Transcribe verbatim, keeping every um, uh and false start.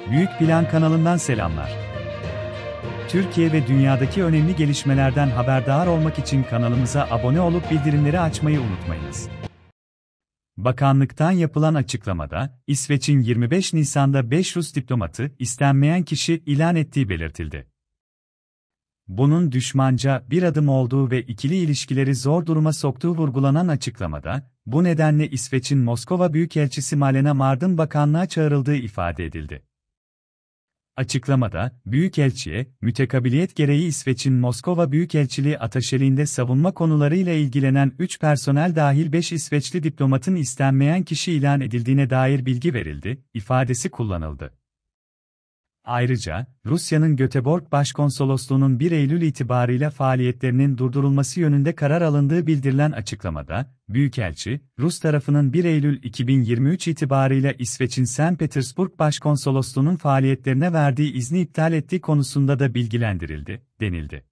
Büyük Plan kanalından selamlar. Türkiye ve dünyadaki önemli gelişmelerden haberdar olmak için kanalımıza abone olup bildirimleri açmayı unutmayınız. Bakanlıktan yapılan açıklamada, İsveç'in yirmi beş Nisan'da beş Rus diplomatı istenmeyen kişi ilan ettiği belirtildi. Bunun düşmanca bir adım olduğu ve ikili ilişkileri zor duruma soktuğu vurgulanan açıklamada, bu nedenle İsveç'in Moskova Büyükelçisi Malena Mardin bakanlığa çağrıldığı ifade edildi. Açıklamada, Büyükelçiye, mütekabiliyet gereği İsveç'in Moskova Büyükelçiliği ataşeliğinde savunma konularıyla ilgilenen üç personel dahil beş İsveçli diplomatın istenmeyen kişi ilan edildiğine dair bilgi verildi, ifadesi kullanıldı. Ayrıca, Rusya'nın Göteborg Başkonsolosluğu'nun bir Eylül itibarıyla faaliyetlerinin durdurulması yönünde karar alındığı bildirilen açıklamada, Büyükelçi, Rus tarafının bir Eylül iki bin yirmi üç itibarıyla İsveç'in Sankt Petersburg Başkonsolosluğu'nun faaliyetlerine verdiği izni iptal ettiği konusunda da bilgilendirildi, denildi.